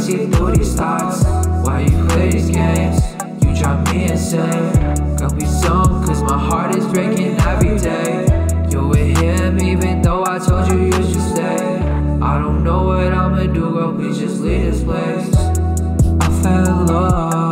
see through these thoughts. Why you play these games? You drive me insane. Got me sung cause my heart is breaking every day. You're with him even though I told you you should stay. I don't know what I'ma do, girl, please just leave this place. I fell in love